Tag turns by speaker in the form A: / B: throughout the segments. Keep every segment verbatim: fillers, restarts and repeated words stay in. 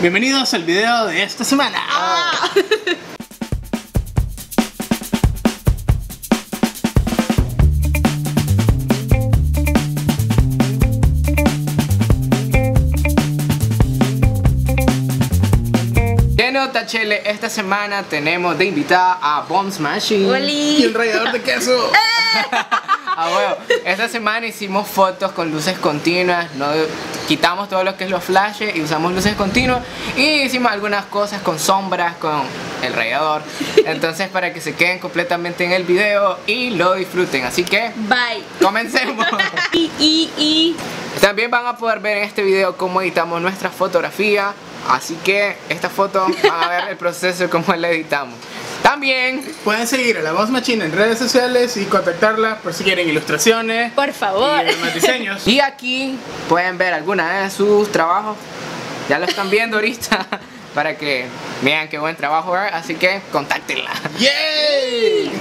A: Bienvenidos al video de esta semana.
B: Ah.
C: ¿Qué nota, Chele? Esta semana tenemos de invitada a Bomb Smashing
A: y el rallador de queso.
C: Ah, bueno, esta semana hicimos fotos con luces continuas, ¿no? Quitamos todo lo que es los flashes y usamos luces continuas y hicimos algunas cosas con sombras, con el rallador. Entonces, para que se queden completamente en el video y lo disfruten. Así que,
B: bye.
C: Comencemos.
B: y, y, y.
C: También van a poder ver en este video cómo editamos nuestra fotografía. Así que esta foto van a ver el proceso de cómo la editamos. También
A: pueden seguir a la Bomb Machine en redes sociales y contactarla por si quieren ilustraciones,
B: por favor,
A: y más diseños.
C: Y aquí pueden ver algunos de sus trabajos. Ya lo están viendo ahorita para que vean qué buen trabajo es. Así que contáctenla.
A: ¡Yay!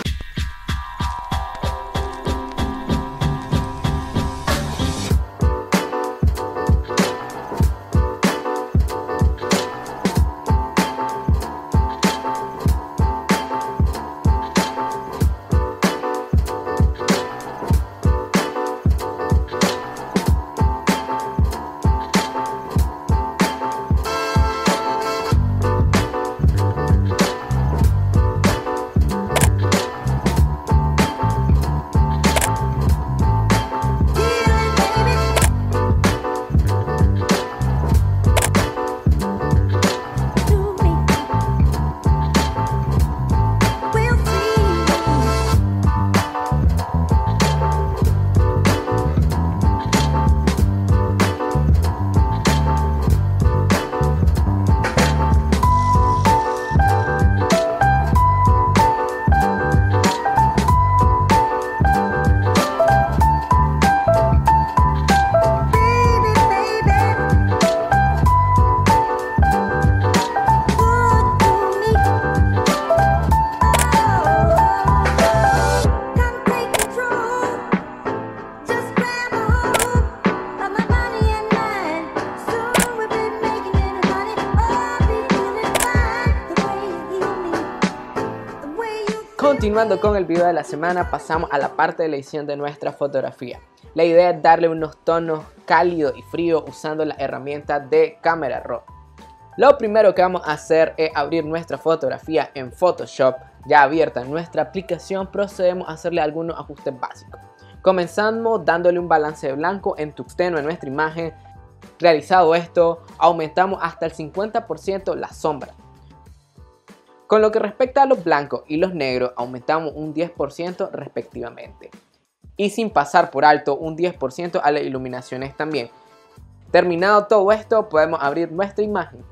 C: Continuando con el video de la semana, pasamos a la parte de la edición de nuestra fotografía. La idea es darle unos tonos cálidos y fríos usando la herramienta de Camera Raw. Lo primero que vamos a hacer es abrir nuestra fotografía en Photoshop. Ya abierta en nuestra aplicación, procedemos a hacerle algunos ajustes básicos. Comenzamos dándole un balance de blanco en tungsteno en nuestra imagen. Realizado esto, aumentamos hasta el cincuenta por ciento la sombra. Con lo que respecta a los blancos y los negros, aumentamos un diez por ciento respectivamente. Y sin pasar por alto un diez por ciento a las iluminaciones también. Terminado todo esto, podemos abrir nuestra imagen.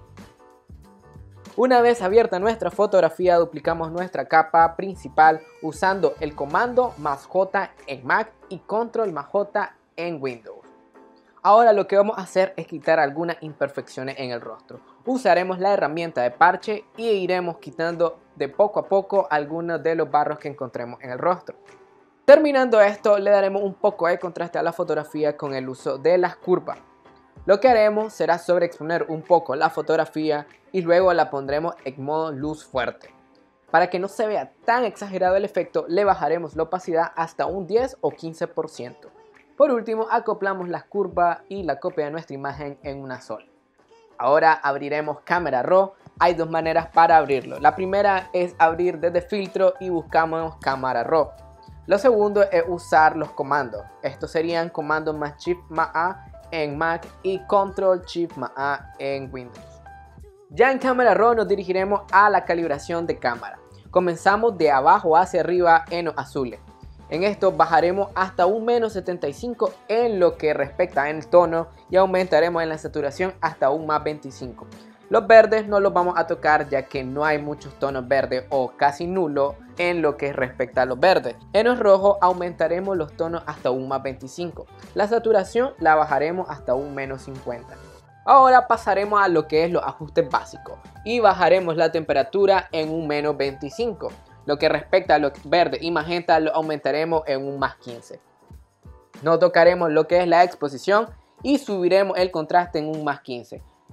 C: Una vez abierta nuestra fotografía, duplicamos nuestra capa principal usando el comando más J en Mac y control más J en Windows. Ahora lo que vamos a hacer es quitar algunas imperfecciones en el rostro. Usaremos la herramienta de parche y iremos quitando de poco a poco algunos de los barros que encontremos en el rostro. Terminando esto, le daremos un poco de contraste a la fotografía con el uso de las curvas. Lo que haremos será sobreexponer un poco la fotografía y luego la pondremos en modo luz fuerte. Para que no se vea tan exagerado el efecto, le bajaremos la opacidad hasta un diez o quince por ciento. Por último, acoplamos las curvas y la copia de nuestra imagen en una sola. Ahora abriremos Camera Raw. Hay dos maneras para abrirlo. La primera es abrir desde filtro y buscamos Camera Raw. Lo segundo es usar los comandos. Estos serían comando más Shift más A en Mac y Control Shift más A en Windows. Ya en Camera Raw nos dirigiremos a la calibración de cámara. Comenzamos de abajo hacia arriba en los azules. En esto bajaremos hasta un menos setenta y cinco en lo que respecta en el tono y aumentaremos en la saturación hasta un más veinticinco. Los verdes no los vamos a tocar ya que no hay muchos tonos verdes o casi nulo en lo que respecta a los verdes. En los rojos aumentaremos los tonos hasta un más veinticinco. La saturación la bajaremos hasta un menos cincuenta. Ahora pasaremos a lo que es los ajustes básicos y bajaremos la temperatura en un menos veinticinco. Lo que respecta a los verde y magenta lo aumentaremos en un más quince. No tocaremos lo que es la exposición y subiremos el contraste en un más quince.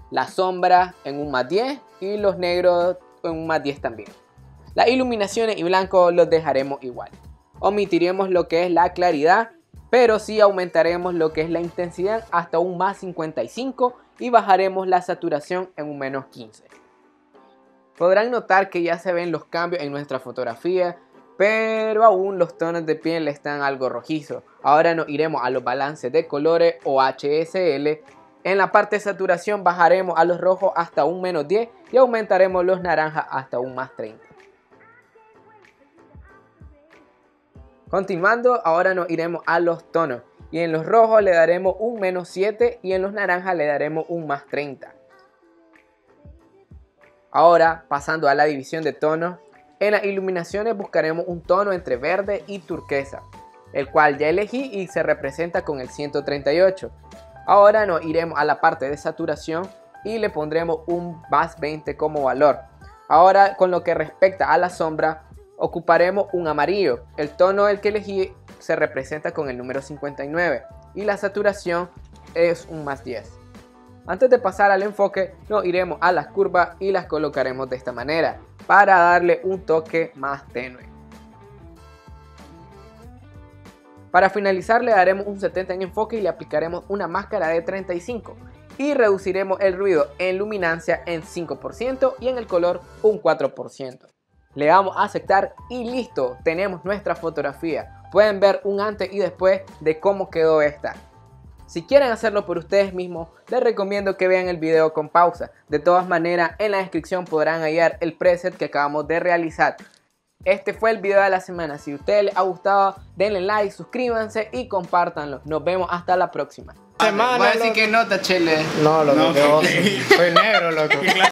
C: la sombra en un más diez y los negros en un más diez también. Las iluminaciones y blanco los dejaremos igual. Omitiremos lo que es la claridad, pero sí aumentaremos lo que es la intensidad hasta un más cincuenta y cinco y bajaremos la saturación en un menos quince. Podrán notar que ya se ven los cambios en nuestra fotografía, pero aún los tonos de piel están algo rojizos. Ahora nos iremos a los balances de colores o H S L. En la parte de saturación bajaremos a los rojos hasta un menos diez y aumentaremos los naranjas hasta un más treinta. Continuando, ahora nos iremos a los tonos y en los rojos le daremos un menos siete y en los naranjas le daremos un más treinta. Ahora, pasando a la división de tonos, en las iluminaciones buscaremos un tono entre verde y turquesa, el cual ya elegí y se representa con el ciento treinta y ocho. Ahora nos iremos a la parte de saturación y le pondremos un más veinte como valor. Ahora, con lo que respecta a la sombra, ocuparemos un amarillo. El tono del que elegí se representa con el número cincuenta y nueve y la saturación es un más diez. Antes de pasar al enfoque, nos iremos a las curvas y las colocaremos de esta manera para darle un toque más tenue. Para finalizar le daremos un setenta en enfoque y le aplicaremos una máscara de treinta y cinco y reduciremos el ruido en luminancia en cinco por ciento y en el color un cuatro por ciento. Le damos a aceptar y listo, tenemos nuestra fotografía. Pueden ver un antes y después de cómo quedó esta. Si quieren hacerlo por ustedes mismos, les recomiendo que vean el video con pausa. De todas maneras, en la descripción podrán hallar el preset que acabamos de realizar. Este fue el video de la semana. Si a ustedes les ha gustado, denle like, suscríbanse y compártanlo. Nos vemos hasta la próxima.
A: Semana, voy a decir que nota, Chele.
C: No, lo
A: No,
C: que
A: fue negro, loco.